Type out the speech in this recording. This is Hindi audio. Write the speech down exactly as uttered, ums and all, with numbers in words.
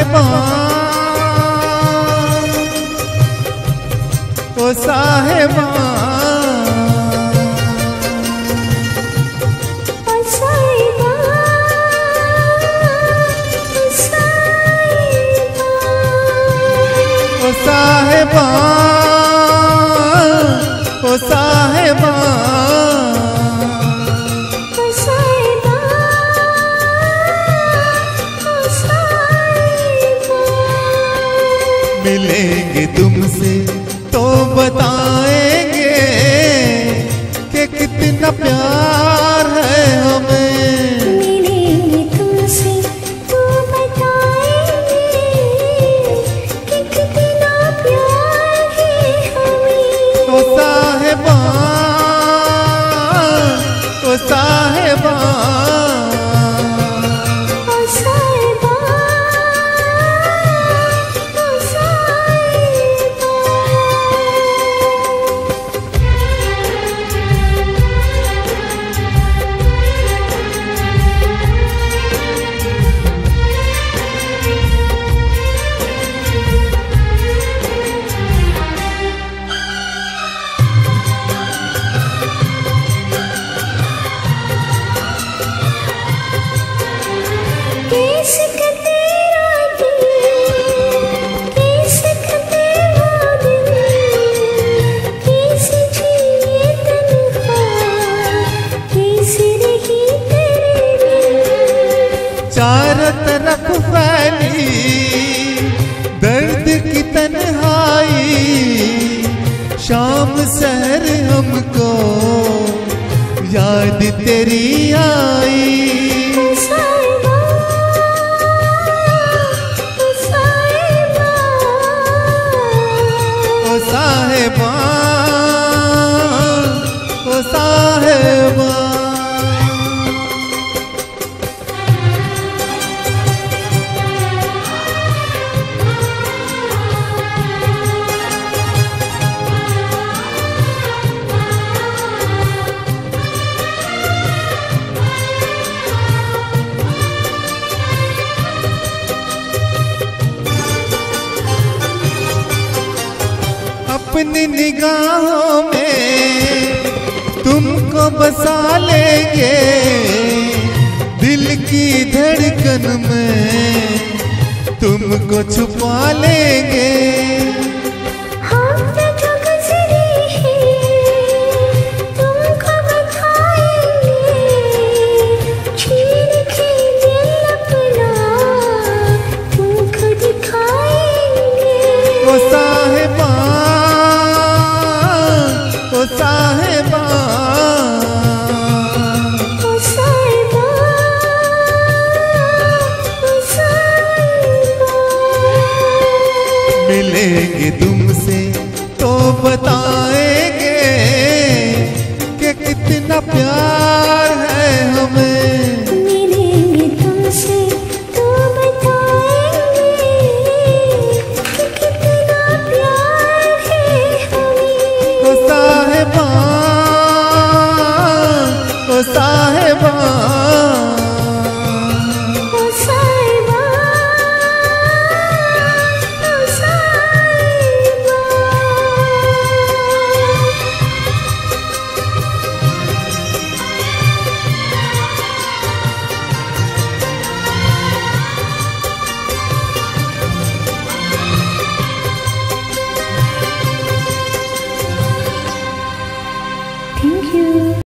साहेबा ओ साहेबा ओ साहेबा ओ साहेबा मिलेंगे तुमसे तो बताएंगे कि कितना प्यार है हमें। मिलेंगे तुमसे तो बताएंगे कि कितना प्यार है हमें। ओ साहेबा ओ साहेबा चारों तरफ फैली दर्द की तन्हाई, शाम सहर हमको याद तेरी आई। ओ साहिबा ओ साहिबा ओ साहिबा ओ साहिबा अपनी निगाहों में तुमको बसा लेंगे, दिल की धड़कन में तुमको छुपा लेंगे। ओ साहिबा ओ साहिबा ओ साहिबा ओ साहिबा मिलेंगे तुमसे तो बताएंगे कि कितना प्यार